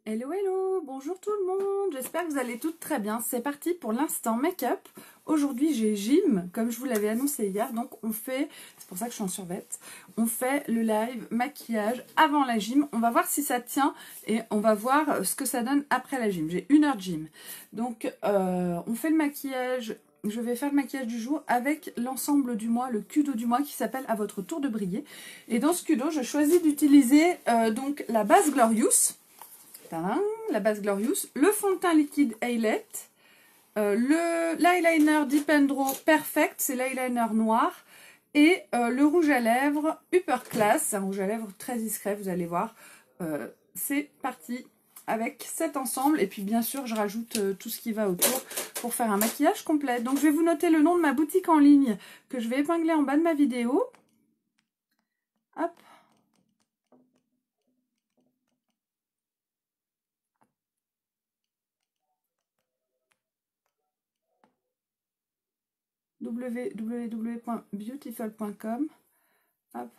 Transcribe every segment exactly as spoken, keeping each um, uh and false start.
Hello hello, bonjour tout le monde, j'espère que vous allez toutes très bien. C'est parti pour l'instant make-up. Aujourd'hui j'ai gym, comme je vous l'avais annoncé hier, donc on fait, c'est pour ça que je suis en survette, on fait le live maquillage avant la gym. On va voir si ça tient et on va voir ce que ça donne après la gym. J'ai une heure de gym, donc euh, on fait le maquillage. Je vais faire le maquillage du jour avec l'ensemble du mois, le Kudo du mois qui s'appelle À votre tour de briller. Et dans ce Kudo, je choisis d'utiliser euh, donc la base Glorious. Tadam, la base Glorious, le fond de teint liquide Eyelet, euh, l'eyeliner Deep and Draw Perfect, c'est l'eyeliner noir, et euh, le rouge à lèvres Upper Class, c'est un rouge à lèvres très discret, vous allez voir. Euh, c'est parti avec cet ensemble, et puis bien sûr je rajoute euh, tout ce qui va autour pour faire un maquillage complet. Donc je vais vous noter le nom de ma boutique en ligne que je vais épingler en bas de ma vidéo. Hop. w w w point beautiful point com. Hop.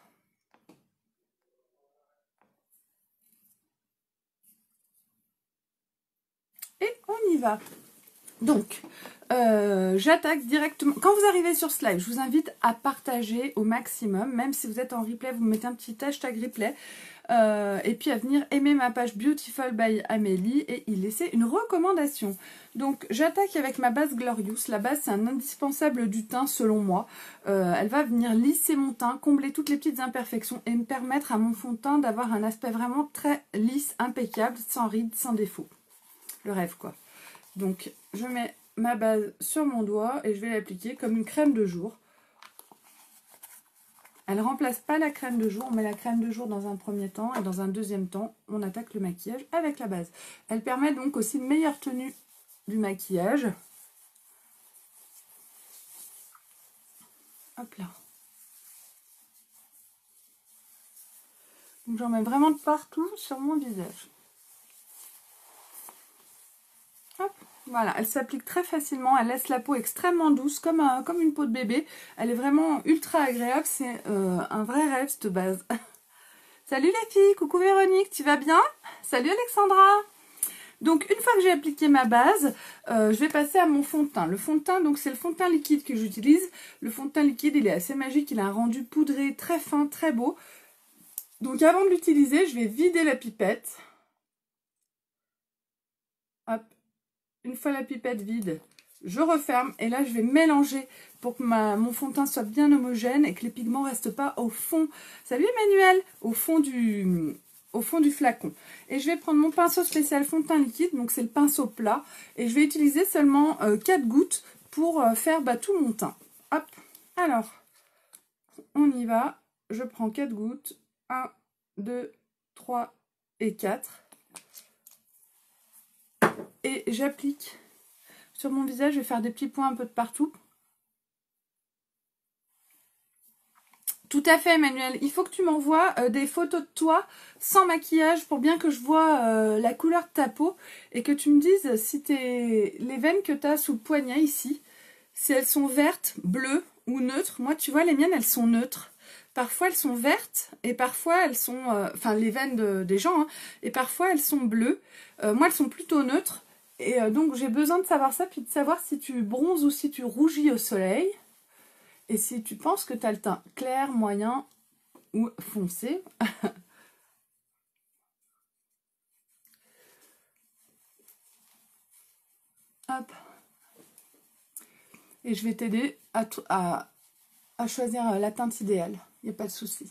Et on y va. Donc, euh, j'attaque directement. Quand vous arrivez sur ce live, je vous invite à partager au maximum. Même si vous êtes en replay, vous mettez un petit hashtag replay. Euh, et puis à venir aimer ma page Beautiful by Amélie et y laisser une recommandation. Donc j'attaque avec ma base Glorious. La base c'est un indispensable du teint selon moi. Euh, elle va venir lisser mon teint, combler toutes les petites imperfections et me permettre à mon fond de teint d'avoir un aspect vraiment très lisse, impeccable, sans rides, sans défaut. Le rêve quoi. Donc je mets ma base sur mon doigt et je vais l'appliquer comme une crème de jour. Elle ne remplace pas la crème de jour, on met la crème de jour dans un premier temps et dans un deuxième temps, on attaque le maquillage avec la base. Elle permet donc aussi une meilleure tenue du maquillage. Hop là. Donc j'en mets vraiment de partout sur mon visage. Hop. Voilà, elle s'applique très facilement, elle laisse la peau extrêmement douce, comme, un, comme une peau de bébé. Elle est vraiment ultra agréable, c'est euh, un vrai rêve cette base. Salut les filles, coucou Véronique, tu vas bien? Salut Alexandra. Donc une fois que j'ai appliqué ma base, euh, je vais passer à mon fond de teint. Le fond de teint, donc c'est le fond de teint liquide que j'utilise. Le fond de teint liquide, il est assez magique, il a un rendu poudré, très fin, très beau. Donc avant de l'utiliser, je vais vider la pipette. Hop. Une fois la pipette vide, je referme et là je vais mélanger pour que ma, mon fond de teint soit bien homogène et que les pigments ne restent pas au fond. Salut Emmanuel, au fond du, au fond du flacon. Et je vais prendre mon pinceau spécial fond de teint liquide, donc c'est le pinceau plat, et je vais utiliser seulement euh, quatre gouttes pour euh, faire bah, tout mon teint. Hop, alors on y va. Je prends quatre gouttes, un, deux, trois et quatre. Et j'applique sur mon visage, je vais faire des petits points un peu de partout. Tout à fait Emmanuel, il faut que tu m'envoies euh, des photos de toi sans maquillage pour bien que je vois euh, la couleur de ta peau et que tu me dises si t'es... les veines que tu as sous le poignet ici, si elles sont vertes, bleues ou neutres. Moi tu vois les miennes elles sont neutres. Parfois elles sont vertes et parfois elles sont, euh, enfin les veines de, des gens, hein, et parfois elles sont bleues. Euh, moi elles sont plutôt neutres. Et euh, donc j'ai besoin de savoir ça, puis de savoir si tu bronzes ou si tu rougis au soleil. Et si tu penses que tu as le teint clair, moyen ou foncé. Hop. Et je vais t'aider à, à, à choisir la teinte idéale. Il n'y a pas de souci.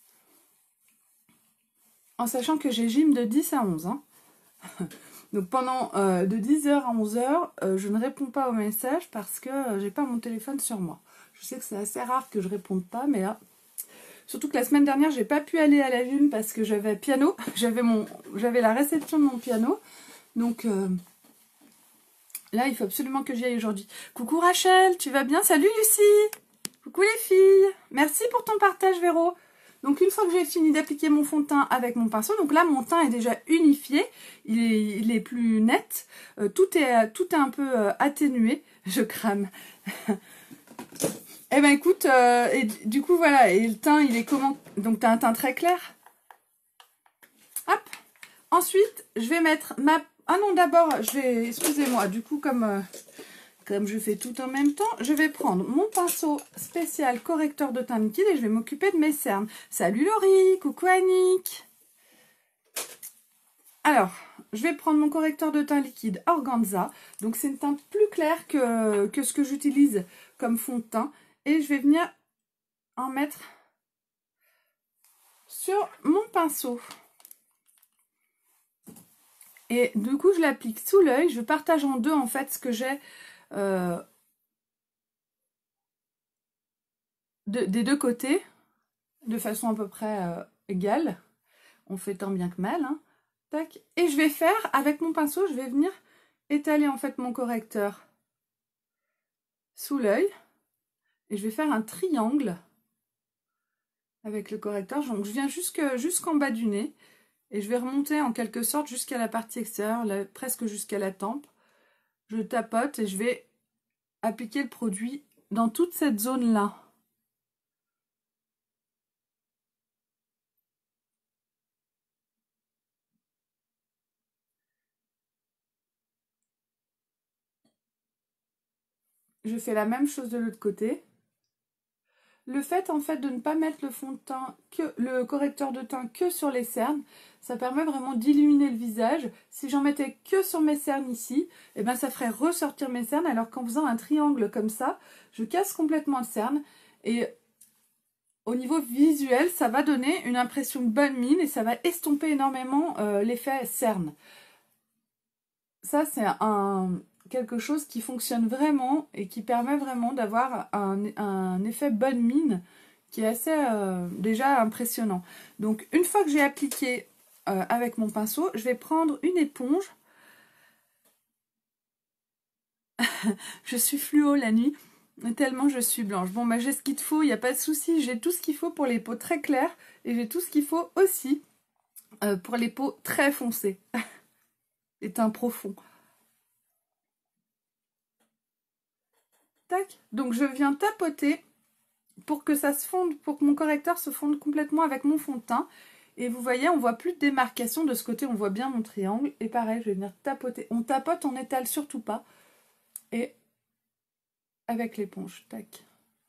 En sachant que j'ai gym de dix à onze. Hein. Donc pendant euh, de dix heures à onze heures, euh, je ne réponds pas aux messages parce que euh, j'ai pas mon téléphone sur moi. Je sais que c'est assez rare que je réponde pas, mais là... Surtout que la semaine dernière, j'ai pas pu aller à la gym parce que j'avais piano. J'avais mon, j'avais la réception de mon piano. Donc euh, là, il faut absolument que j'y aille aujourd'hui. Coucou Rachel, tu vas bien? Salut Lucie. Coucou les filles. Merci pour ton partage Véro. Donc une fois que j'ai fini d'appliquer mon fond de teint avec mon pinceau, donc là mon teint est déjà unifié, il est, il est plus net, euh, tout, est, tout est un peu euh, atténué, je crame. Eh ben écoute, euh, et du coup voilà, et le teint il est comment? Donc tu as un teint très clair. Hop. Ensuite, je vais mettre ma... Ah non, d'abord, je vais... Excusez-moi, du coup, comme, euh, comme je fais tout en même temps, je vais prendre mon pinceau spécial correcteur de teint liquide et je vais m'occuper de mes cernes. Salut Laurie, coucou Annick. Alors, je vais prendre mon correcteur de teint liquide Organza. Donc, c'est une teinte plus claire que, que ce que j'utilise comme fond de teint. Et je vais venir en mettre sur mon pinceau. Et du coup, je l'applique sous l'œil. Je partage en deux, en fait, ce que j'ai euh, de, des deux côtés, de façon à peu près euh, égale. On fait tant bien que mal, hein. Tac. Et je vais faire, avec mon pinceau, je vais venir étaler, en fait, mon correcteur sous l'œil. Et je vais faire un triangle avec le correcteur. Donc, je viens jusque, jusqu'en bas du nez. Et je vais remonter en quelque sorte jusqu'à la partie extérieure, là, presque jusqu'à la tempe. Je tapote et je vais appliquer le produit dans toute cette zone-là. Je fais la même chose de l'autre côté. Le fait en fait de ne pas mettre le fond de teint, que le correcteur de teint que sur les cernes, ça permet vraiment d'illuminer le visage. Si j'en mettais que sur mes cernes ici, eh ben ça ferait ressortir mes cernes, alors qu'en faisant un triangle comme ça, je casse complètement le cerne. Et au niveau visuel, ça va donner une impression de bonne mine et ça va estomper énormément euh, l'effet cerne. Ça, c'est un... quelque chose qui fonctionne vraiment et qui permet vraiment d'avoir un, un effet bonne mine qui est assez euh, déjà impressionnant. Donc une fois que j'ai appliqué euh, avec mon pinceau, je vais prendre une éponge. Je suis fluo la nuit, tellement je suis blanche. Bon, bah j'ai ce qu'il faut, il n'y a pas de souci, j'ai tout ce qu'il faut pour les peaux très claires et j'ai tout ce qu'il faut aussi euh, pour les peaux très foncées, les teints profonds. Tac. Donc je viens tapoter pour que ça se fonde, pour que mon correcteur se fonde complètement avec mon fond de teint. Et vous voyez, on voit plus de démarcation de ce côté, on voit bien mon triangle. Et pareil, je vais venir tapoter. On tapote, on n'étale surtout pas. Et avec l'éponge, tac.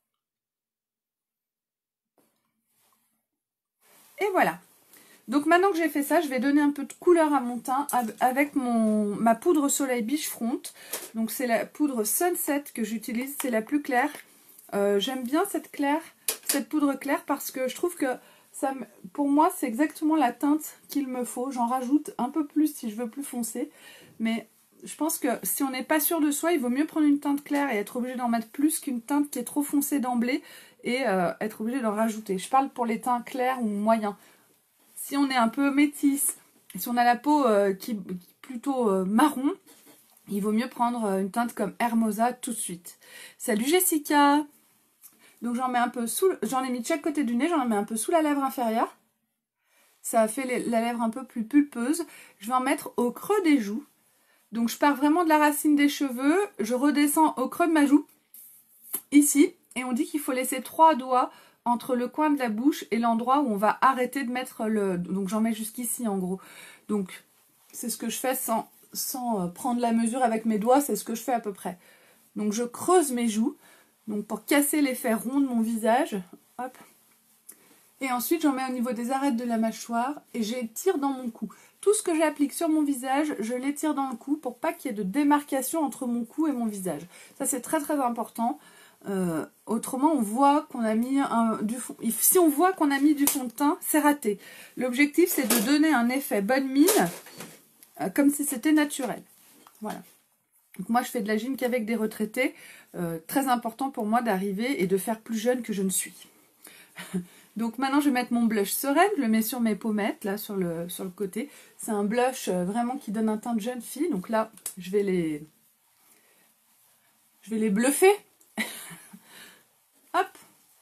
Et voilà. Donc maintenant que j'ai fait ça, je vais donner un peu de couleur à mon teint avec mon, ma poudre Soleil Beach Front. Donc c'est la poudre Sunset que j'utilise, c'est la plus claire. Euh, J'aime bien cette claire, cette poudre claire parce que je trouve que ça, pour moi c'est exactement la teinte qu'il me faut. J'en rajoute un peu plus si je veux plus foncé. Mais je pense que si on n'est pas sûr de soi, il vaut mieux prendre une teinte claire et être obligé d'en mettre plus qu'une teinte qui est trop foncée d'emblée et euh, être obligé d'en rajouter. Je parle pour les teints clairs ou moyens. Si on est un peu métisse, si on a la peau euh, qui, qui est plutôt euh, marron, il vaut mieux prendre une teinte comme Hermosa tout de suite. Salut Jessica! Donc j'en mets un peu sous, j'en ai mis de chaque côté du nez, j'en mets un peu sous la lèvre inférieure. Ça a fait les, la lèvre un peu plus pulpeuse. Je vais en mettre au creux des joues. Donc je pars vraiment de la racine des cheveux, je redescends au creux de ma joue, ici. Et on dit qu'il faut laisser trois doigts entre le coin de la bouche et l'endroit où on va arrêter de mettre le... Donc j'en mets jusqu'ici en gros. Donc c'est ce que je fais sans, sans prendre la mesure avec mes doigts, c'est ce que je fais à peu près. Donc je creuse mes joues, donc pour casser l'effet rond de mon visage. Hop. Et ensuite j'en mets au niveau des arêtes de la mâchoire et j'étire dans mon cou. Tout ce que j'applique sur mon visage, je l'étire dans le cou pour pas qu'il y ait de démarcation entre mon cou et mon visage. Ça c'est très très important. Euh, autrement on voit qu'on a mis un, du fond, si on voit qu'on a mis du fond de teint, c'est raté. L'objectif c'est de donner un effet bonne mine euh, comme si c'était naturel. Voilà. Donc moi je fais de la gym qu'avec des retraités. Euh, très important pour moi d'arriver et de faire plus jeune que je ne suis. Donc maintenant je vais mettre mon blush sereine, je le mets sur mes pommettes là sur le, sur le côté. C'est un blush euh, vraiment qui donne un teint de jeune fille. Donc là je vais les, je vais les bluffer. Hop.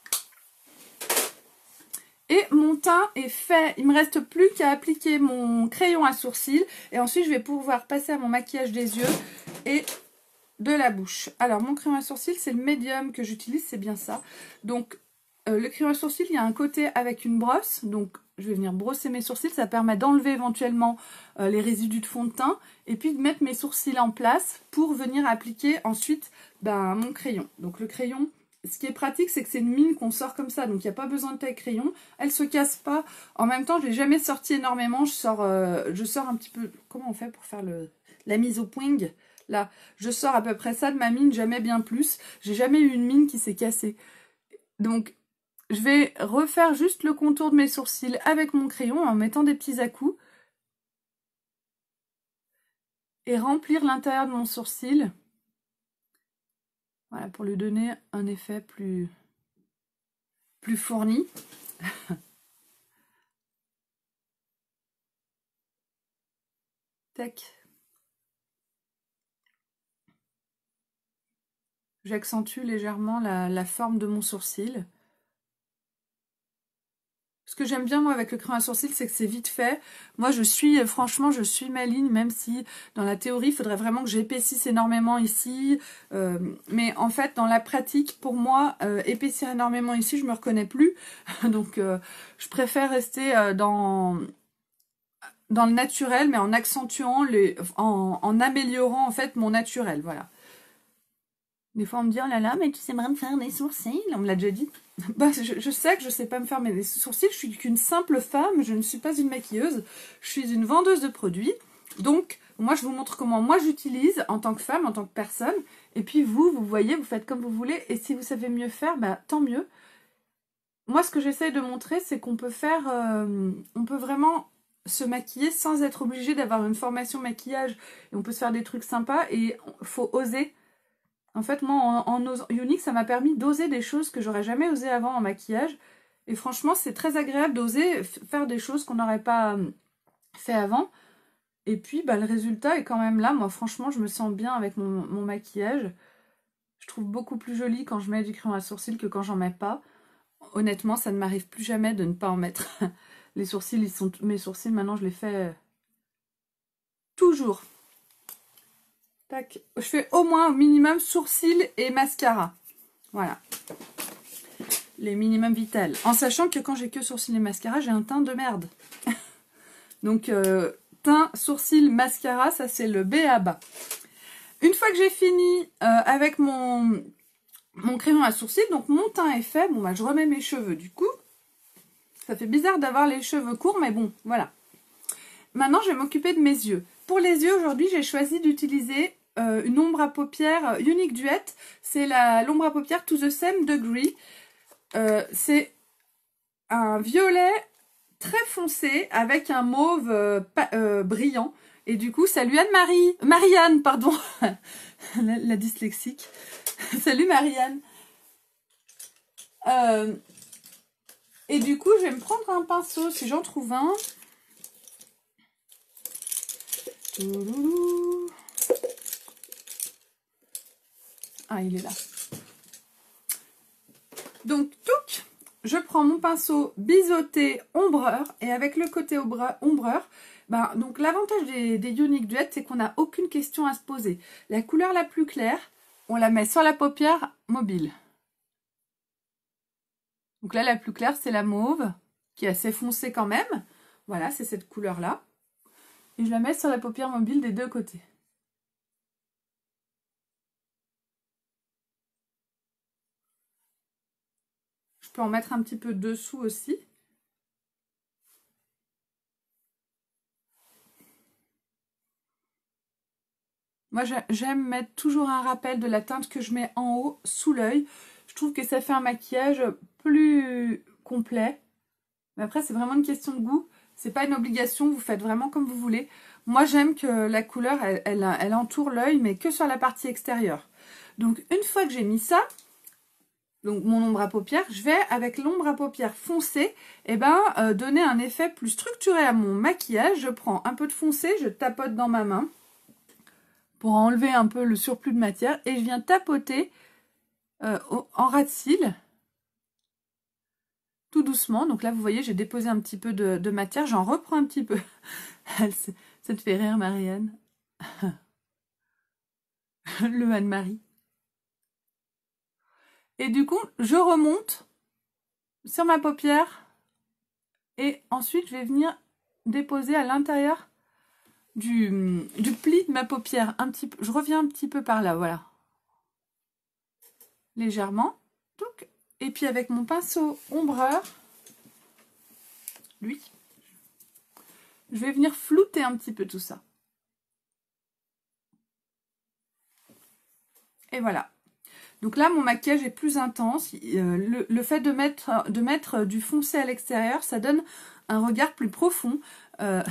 Et mon teint est fait. Il ne me reste plus qu'à appliquer mon crayon à sourcils. Et ensuite, je vais pouvoir passer à mon maquillage des yeux et de la bouche. Alors, mon crayon à sourcils, c'est le médium que j'utilise. C'est bien ça. Donc, euh, le crayon à sourcils, il y a un côté avec une brosse. Donc, je vais venir brosser mes sourcils. Ça permet d'enlever éventuellement euh, les résidus de fond de teint et puis de mettre mes sourcils en place pour venir appliquer ensuite ben, mon crayon. Donc le crayon, ce qui est pratique, c'est que c'est une mine qu'on sort comme ça, donc il n'y a pas besoin de taille crayon. Elle se casse pas. En même temps, je l'ai jamais sorti énormément. Je sors, euh, je sors un petit peu. Comment on fait pour faire le la mise au poing? Là, je sors à peu près ça de ma mine, jamais bien plus. J'ai jamais eu une mine qui s'est cassée. Donc, je vais refaire juste le contour de mes sourcils avec mon crayon en mettant des petits à-coups. Et remplir l'intérieur de mon sourcil. Voilà, pour lui donner un effet plus, plus fourni. Tac. J'accentue légèrement la, la forme de mon sourcil. Ce que j'aime bien moi avec le crayon à sourcils, c'est que c'est vite fait. Moi je suis, franchement, je suis ma ligne, même si dans la théorie, il faudrait vraiment que j'épaississe énormément ici. Euh, mais en fait, dans la pratique, pour moi, euh, épaissir énormément ici, je me reconnais plus. Donc euh, je préfère rester euh, dans, dans le naturel, mais en accentuant, les, en, en améliorant en fait mon naturel, voilà. Des fois on me dit, oh là là, mais tu sais pas me faire des sourcils, on me l'a déjà dit. Bah, je, je sais que je sais pas me faire mes sourcils, je suis qu'une simple femme, je ne suis pas une maquilleuse, je suis une vendeuse de produits. Donc, moi je vous montre comment moi j'utilise en tant que femme, en tant que personne. Et puis vous, vous voyez, vous faites comme vous voulez. Et si vous savez mieux faire, bah tant mieux. Moi ce que j'essaye de montrer, c'est qu'on peut faire, euh, on peut vraiment se maquiller sans être obligé d'avoir une formation maquillage. Et on peut se faire des trucs sympas et il faut oser. En fait, moi, en, en osant, Younique, ça m'a permis d'oser des choses que j'aurais jamais osé avant en maquillage. Et franchement, c'est très agréable d'oser faire des choses qu'on n'aurait pas fait avant. Et puis, bah, le résultat est quand même là. Moi, franchement, je me sens bien avec mon, mon maquillage. Je trouve beaucoup plus joli quand je mets du crayon à sourcils que quand j'en mets pas. Honnêtement, ça ne m'arrive plus jamais de ne pas en mettre. Les sourcils, ils sont, mes sourcils, maintenant, je les fais toujours. Tac. Je fais au moins au minimum sourcils et mascara. Voilà. Les minimums vitales. En sachant que quand j'ai que sourcils et mascara, j'ai un teint de merde. Donc, euh, teint, sourcils, mascara, ça c'est le B à bas. Une fois que j'ai fini euh, avec mon, mon crayon à sourcils, donc mon teint est fait. Bon, bah, je remets mes cheveux du coup. Ça fait bizarre d'avoir les cheveux courts, mais bon, voilà. Maintenant, je vais m'occuper de mes yeux. Pour les yeux, aujourd'hui, j'ai choisi d'utiliser euh, une ombre à paupières Younique Duet. C'est l'ombre à paupières To The Same Degree. Euh, c'est un violet très foncé avec un mauve euh, euh, brillant. Et du coup, salut Anne-Marie, Marianne, pardon, la, la dyslexique. Salut Marianne. Euh, et du coup, je vais me prendre un pinceau si j'en trouve un. Ah, il est là. Donc, touc, je prends mon pinceau biseauté ombreur et avec le côté ombreur, ben, donc l'avantage des, des Younique Duet, c'est qu'on n'a aucune question à se poser. La couleur la plus claire, on la met sur la paupière mobile. Donc là, la plus claire, c'est la mauve, qui est assez foncée quand même. Voilà, c'est cette couleur-là. Et je la mets sur la paupière mobile des deux côtés. Je peux en mettre un petit peu dessous aussi. Moi, j'aime mettre toujours un rappel de la teinte que je mets en haut, sous l'œil. Je trouve que ça fait un maquillage plus complet. Mais après, c'est vraiment une question de goût. C'est pas une obligation, vous faites vraiment comme vous voulez. Moi, j'aime que la couleur, elle, elle, elle entoure l'œil, mais que sur la partie extérieure. Donc, une fois que j'ai mis ça, donc mon ombre à paupières, je vais, avec l'ombre à paupières foncée, eh ben, euh, donner un effet plus structuré à mon maquillage. Je prends un peu de foncé, je tapote dans ma main pour enlever un peu le surplus de matière. Et je viens tapoter euh, en ras de cils. Tout doucement. Donc là, vous voyez, j'ai déposé un petit peu de, de matière. J'en reprends un petit peu. Ça te fait rire, Marianne. Le Anne-Marie. Et du coup, je remonte sur ma paupière Et ensuite, je vais venir déposer à l'intérieur du, du pli de ma paupière. Un petit peu, je reviens un petit peu par là, voilà. Légèrement. Donc, et puis avec mon pinceau ombreur, lui, je vais venir flouter un petit peu tout ça. Et voilà. Donc là, mon maquillage est plus intense. Euh, le, le fait de mettre, de mettre du foncé à l'extérieur, ça donne un regard plus profond. Euh...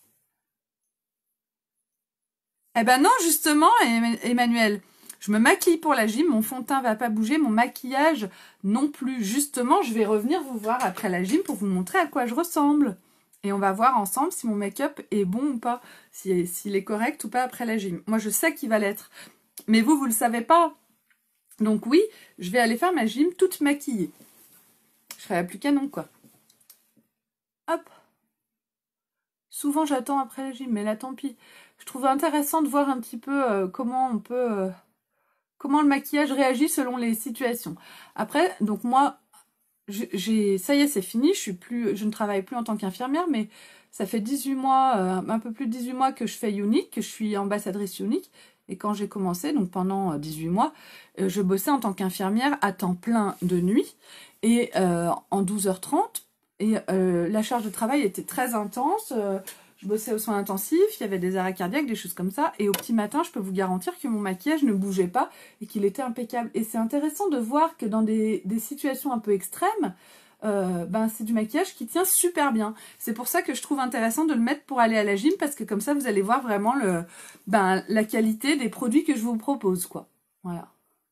Eh ben non, justement, Emmanuel, je me maquille pour la gym, mon fond de teint va pas bouger, mon maquillage non plus. Justement, je vais revenir vous voir après la gym pour vous montrer à quoi je ressemble. Et on va voir ensemble si mon make-up est bon ou pas, s'il si, est correct ou pas après la gym. Moi, je sais qu'il va l'être, mais vous, vous le savez pas. Donc oui, je vais aller faire ma gym toute maquillée. Je serai la plus canon, quoi. Hop. Souvent, j'attends après la gym, mais là, tant pis. Je trouve intéressant de voir un petit peu euh, comment on peut... Euh, comment le maquillage réagit selon les situations. Après, donc moi, j'ai, ça y est, c'est fini. Je suis plus, je ne travaille plus en tant qu'infirmière, mais ça fait dix-huit mois, euh, un peu plus de dix-huit mois que je fais Younique, que je suis ambassadrice Younique. Et quand j'ai commencé, donc pendant dix-huit mois, euh, je bossais en tant qu'infirmière à temps plein de nuit et euh, en douze heures trente. Et euh, la charge de travail était très intense. Euh, je bossais aux soins intensifs, il y avait des arrêts cardiaques, des choses comme ça. Et au petit matin, je peux vous garantir que mon maquillage ne bougeait pas et qu'il était impeccable. Et c'est intéressant de voir que dans des, des situations un peu extrêmes, Euh, ben c'est du maquillage qui tient super bien. C'est pour ça que je trouve intéressant de le mettre pour aller à la gym, parce que comme ça vous allez voir vraiment le, ben, la qualité des produits que je vous propose, quoi. Voilà.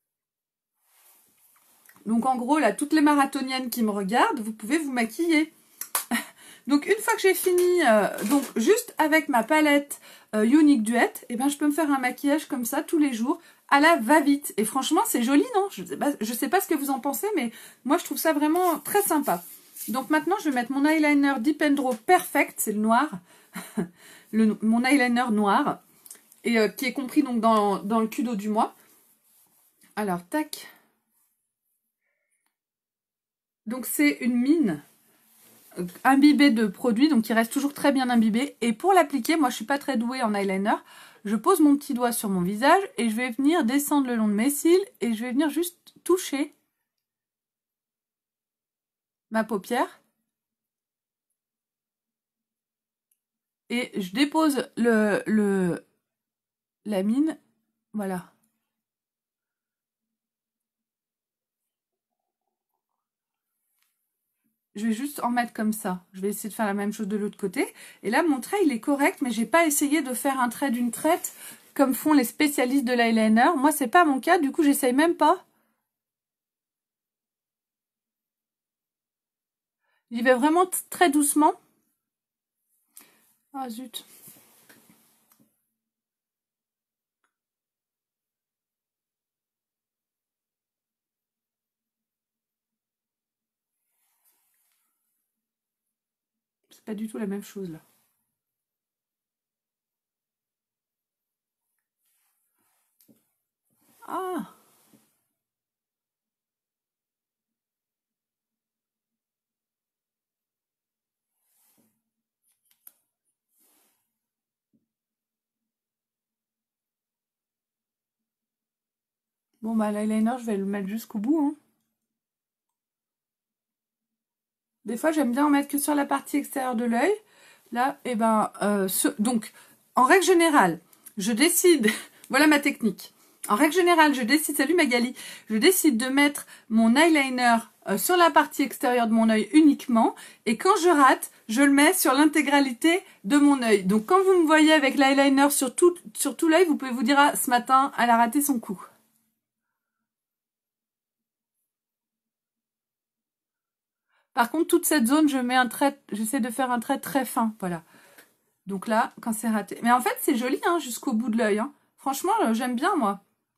Donc en gros là, toutes les marathoniennes qui me regardent, vous pouvez vous maquiller. Donc une fois que j'ai fini, euh, donc juste avec ma palette euh, Younique Duet, et ben je peux me faire un maquillage comme ça tous les jours à la va-vite. Et franchement, c'est joli, non? Je sais pas, je sais pas ce que vous en pensez, mais moi, je trouve ça vraiment très sympa. Donc maintenant, je vais mettre mon eyeliner Dip and Draw Perfect, c'est le noir. le, mon eyeliner noir, et euh, qui est compris donc dans, dans le Kudo du mois. Alors, tac. Donc, c'est une mine imbibée de produits, donc qui reste toujours très bien imbibée. Et pour l'appliquer, moi, je suis pas très douée en eyeliner. Je pose mon petit doigt sur mon visage et je vais venir descendre le long de mes cils et je vais venir juste toucher ma paupière. Et je dépose le, le, la mine. Voilà. Je vais juste en mettre comme ça. Je vais essayer de faire la même chose de l'autre côté. Et là, mon trait, il est correct, mais j'ai pas essayé de faire un trait d'une traite comme font les spécialistes de l'eyeliner. Moi, c'est pas mon cas, du coup, j'essaye même pas. J'y vais vraiment très doucement. Ah, zut. C'est pas du tout la même chose, là. Ah! Bon, bah, l'eyeliner, je vais le mettre jusqu'au bout, hein. Des fois, j'aime bien en mettre que sur la partie extérieure de l'œil. Là, et eh ben, euh, ce, donc, en règle générale, je décide, voilà ma technique. En règle générale, je décide, salut Magali, je décide de mettre mon eyeliner euh, sur la partie extérieure de mon œil uniquement. Et quand je rate, je le mets sur l'intégralité de mon œil. Donc, quand vous me voyez avec l'eyeliner sur tout, sur tout l'œil, vous pouvez vous dire, ah, ce matin, elle a raté son coup. Par contre, toute cette zone, je mets un trait, j'essaie de faire un trait très fin, voilà. Donc là, quand c'est raté. Mais en fait, c'est joli, hein, jusqu'au bout de l'œil. Hein. Franchement, euh, j'aime bien, moi.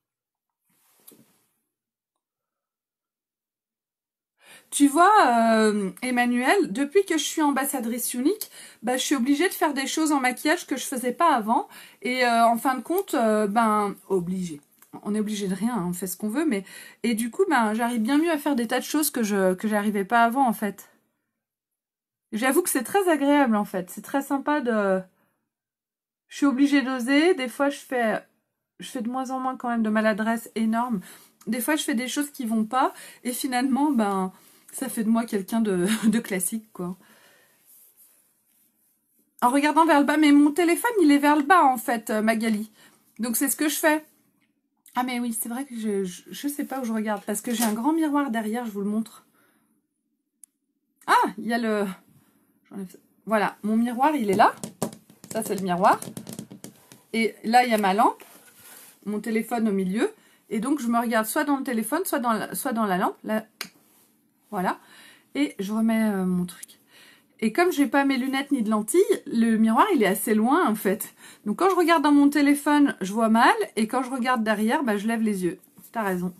Tu vois, euh, Emmanuel, depuis que je suis ambassadrice Younique, bah, je suis obligée de faire des choses en maquillage que je faisais pas avant. Et euh, en fin de compte, euh, ben, obligée. On est obligé de rien, hein, on fait ce qu'on veut. Mais et du coup, ben, j'arrive bien mieux à faire des tas de choses que je que j'arrivais pas avant, en fait. J'avoue que c'est très agréable en fait. C'est très sympa de... Je suis obligée d'oser. Des fois, je fais... je fais de moins en moins quand même de maladresse énorme. Des fois, je fais des choses qui vont pas. Et finalement, ben, ça fait de moi quelqu'un de... de classique, quoi. En regardant vers le bas. Mais mon téléphone, il est vers le bas, en fait, Magali. Donc, c'est ce que je fais. Ah, mais oui, c'est vrai que je, je... je sais pas où je regarde. Parce que j'ai un grand miroir derrière, je vous le montre. Ah, il y a le... Voilà, mon miroir, il est là. Ça, c'est le miroir. Et là, il y a ma lampe, mon téléphone au milieu. Et donc, je me regarde soit dans le téléphone, soit dans la, soit dans la lampe. Là. Voilà. Et je remets euh, mon truc. Et comme je n'ai pas mes lunettes ni de lentilles, le miroir, il est assez loin, en fait. Donc, quand je regarde dans mon téléphone, je vois mal. Et quand je regarde derrière, bah, je lève les yeux. T'as raison.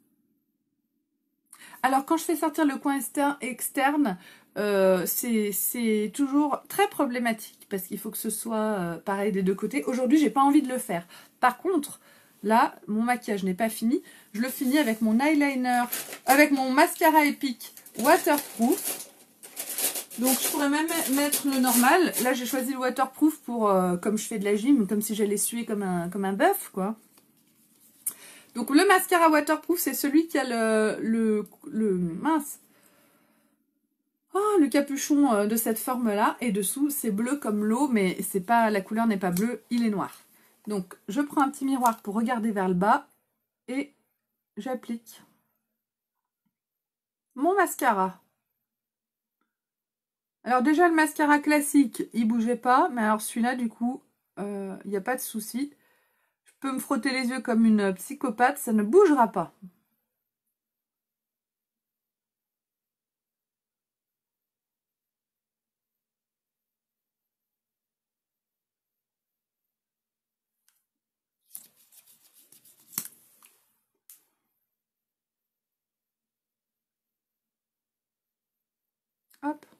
Alors, quand je fais sortir le coin externe, euh, c'est toujours très problématique parce qu'il faut que ce soit euh, pareil des deux côtés. Aujourd'hui, j'ai pas envie de le faire. Par contre, là, mon maquillage n'est pas fini. Je le finis avec mon eyeliner, avec mon mascara Epic waterproof. Donc, je pourrais même mettre le normal. Là, j'ai choisi le waterproof pour, euh, comme je fais de la gym, comme si j'allais suer comme un, comme un bœuf, quoi. Donc le mascara waterproof, c'est celui qui a le, le, le mince, oh, le capuchon de cette forme-là. Et dessous, c'est bleu comme l'eau, mais c'est pas, la couleur n'est pas bleue, il est noir. Donc je prends un petit miroir pour regarder vers le bas et j'applique mon mascara. Alors déjà le mascara classique, il bougeait pas, mais alors celui-là du coup, il euh, n'y a pas de souci. Je peux me frotter les yeux comme une psychopathe, ça ne bougera pas. Hop.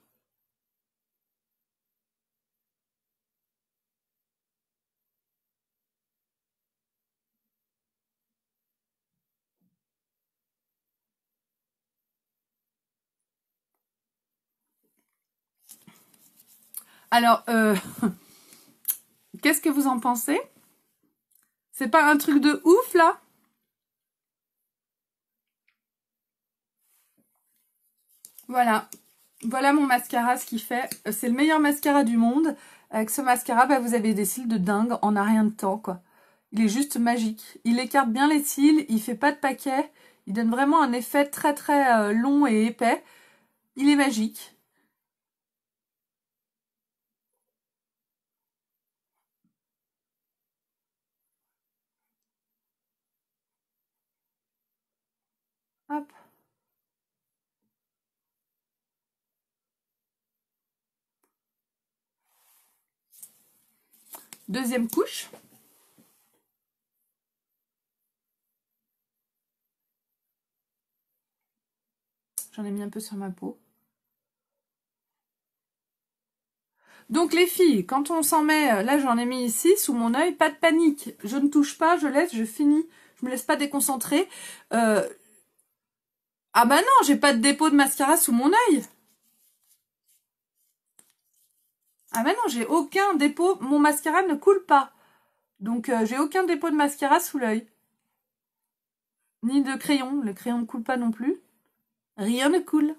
Alors, euh, qu'est-ce que vous en pensez? C'est pas un truc de ouf, là? Voilà. Voilà mon mascara, ce qu'il fait. C'est le meilleur mascara du monde. Avec ce mascara, bah, vous avez des cils de dingue en un rien de temps, quoi. Il est juste magique. Il écarte bien les cils, il fait pas de paquet. Il donne vraiment un effet très très euh, long et épais. Il est magique. Hop. Deuxième couche. J'en ai mis un peu sur ma peau. Donc les filles, quand on s'en met, là j'en ai mis ici, sous mon œil, pas de panique. Je ne touche pas, je laisse, je finis. Je me laisse pas déconcentrer. Euh... Ah bah non, j'ai pas de dépôt de mascara sous mon œil. Ah bah non, j'ai aucun dépôt, mon mascara ne coule pas. Donc euh, j'ai aucun dépôt de mascara sous l'œil. Ni de crayon, le crayon ne coule pas non plus. Rien ne coule.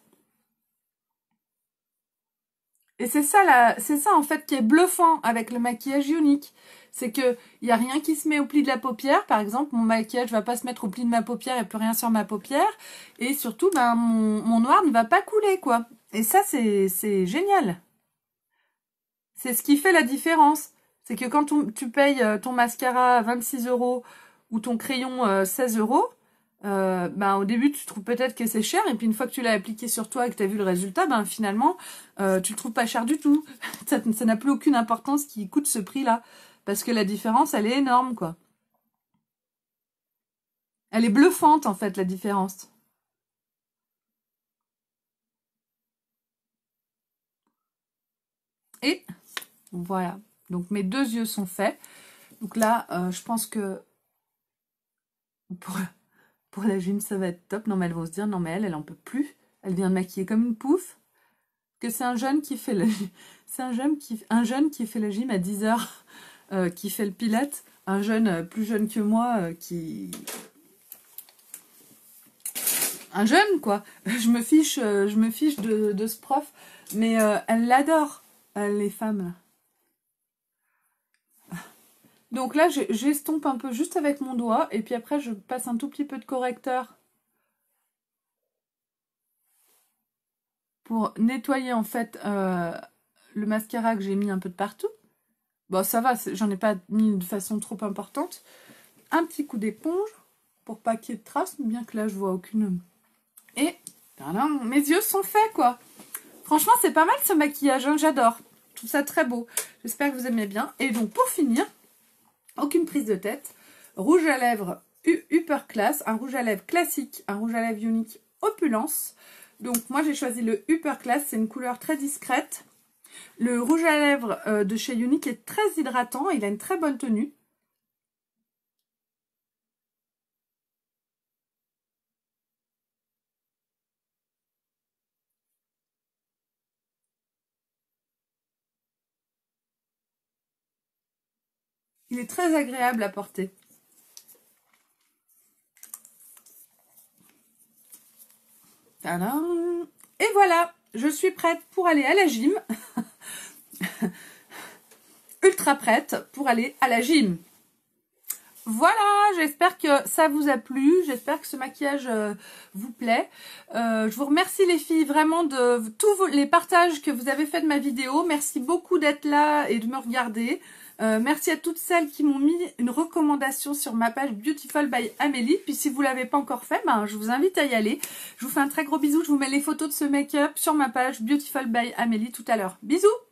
Et c'est ça, la... c'est ça en fait qui est bluffant avec le maquillage ionique. C'est qu'il n'y a rien qui se met au pli de la paupière. Par exemple, mon maquillage ne va pas se mettre au pli de ma paupière et plus rien sur ma paupière. Et surtout, ben, mon, mon noir ne va pas couler, quoi. Et ça, c'est génial. C'est ce qui fait la différence. C'est que quand on, tu payes ton mascara vingt-six euros ou ton crayon euh, seize euros, euh, ben, au début, tu trouves peut-être que c'est cher. Et puis, une fois que tu l'as appliqué sur toi et que tu as vu le résultat, ben, finalement, euh, tu le trouves pas cher du tout. Ça n'a plus aucune importance qui coûte ce prix-là. Parce que la différence, elle est énorme, quoi. Elle est bluffante, en fait, la différence. Et voilà. Donc, mes deux yeux sont faits. Donc là, euh, je pense que pour, pour la gym, ça va être top. Non, mais elles vont se dire, non, mais elle, elle en peut plus. Elle vient de maquiller comme une pouffe. que c'est un jeune qui fait le... c'est un jeune qui un jeune qui fait le gym à dix heures, euh, qui fait le pilate, un jeune euh, plus jeune que moi euh, qui un jeune quoi. Je me fiche euh, je me fiche de, de ce prof, mais euh, elle l'adore, les femmes là. Donc là j'estompe un peu juste avec mon doigt et puis après je passe un tout petit peu de correcteur pour nettoyer en fait euh, le mascara que j'ai mis un peu de partout. Bon, ça va, j'en ai pas mis de façon trop importante. Un petit coup d'éponge pour pas qu'il y ait de traces, bien que là je vois aucune. Et tadam, mes yeux sont faits quoi. Franchement, c'est pas mal ce maquillage, hein, j'adore. Je trouve ça très beau. J'espère que vous aimez bien. Et donc pour finir, aucune prise de tête. Rouge à lèvres Upper Class, un rouge à lèvres classique, un rouge à lèvres unique opulence. Donc moi j'ai choisi le Upper Class, c'est une couleur très discrète. Le rouge à lèvres euh, de chez Unique est très hydratant, il a une très bonne tenue. Il est très agréable à porter. Tadam! Et voilà, je suis prête pour aller à la gym. Ultra prête pour aller à la gym. Voilà, j'espère que ça vous a plu, j'espère que ce maquillage euh, vous plaît. Euh, je vous remercie les filles vraiment de tous vos, les partages que vous avez fait de ma vidéo. Merci beaucoup d'être là et de me regarder. Euh, merci à toutes celles qui m'ont mis une recommandation sur ma page Beautiful by Amélie. Puis si vous ne l'avez pas encore fait, ben, je vous invite à y aller. Je vous fais un très gros bisou, je vous mets les photos de ce make-up sur ma page Beautiful by Amélie tout à l'heure. Bisous!